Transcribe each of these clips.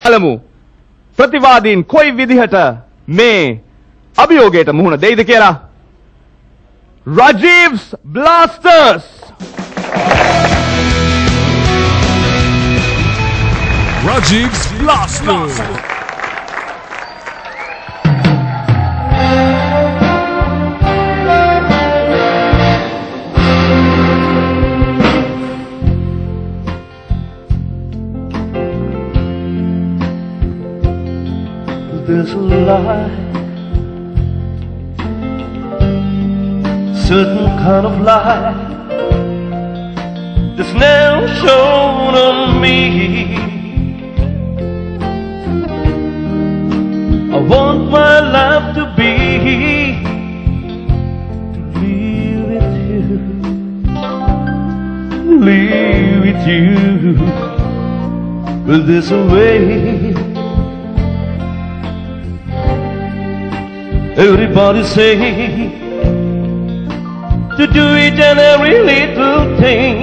බලමු ප්‍රතිවාදීන් කොයි විදිහට මේ අභියෝගයට මුහුණ දෙයිද කියලා. Rajiv's Blasters. Rajiv's Blasters. There's a light, certain kind of light that's now shown on me. I want my life to be with you, but there's a way. Everybody say to do each and every little thing,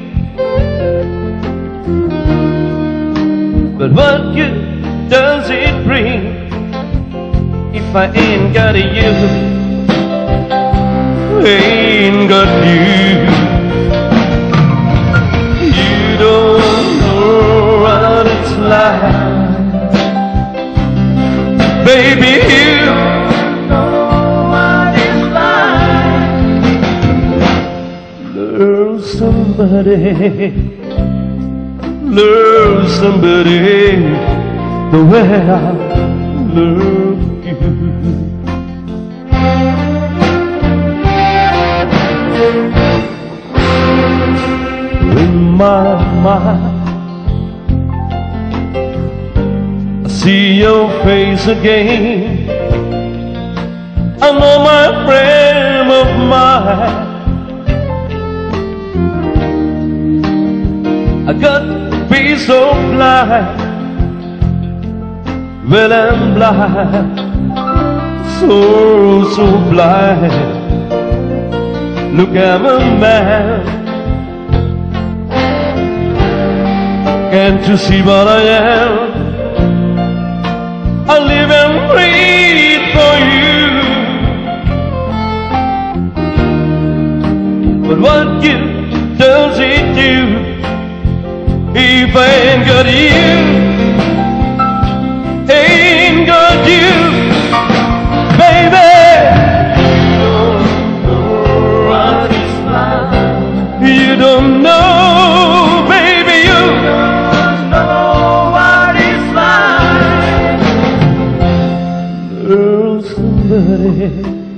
but what good does it bring if I ain't got you? Ain't got you. You don't know what it's like, baby. You love somebody the way I love you. In my mind, I see your face again. I know my frame of mind. I got to be so blind. Well, I'm blind, so blind. Look, I'm a man. Can't you see what I am? I live and breathe for you. But what good does it do if I ain't got you? Ain't got you, baby. You don't know, baby. You don't know what it's like. Love somebody,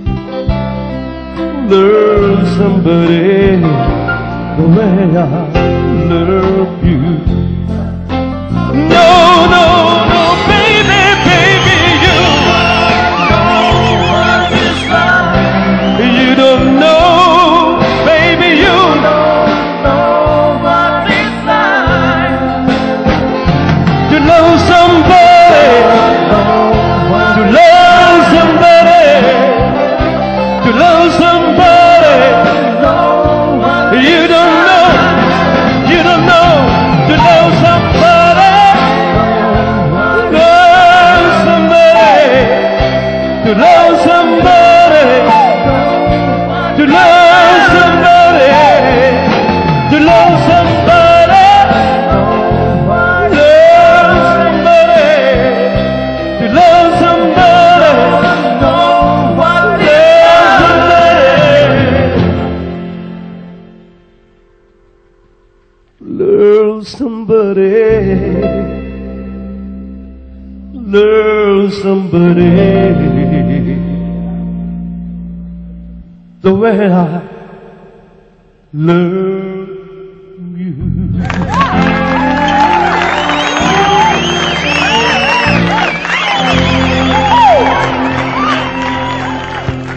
love somebody the way I love you. No, no, no, baby, baby, you don't know what it's like. You don't know, baby, you don't know what it's like to love somebody, to love somebody, to love somebody. You don't know, you don't know, to love somebody, love somebody, to love somebody, to love somebody, to love somebody, to love somebody, love somebody, love somebody the way I love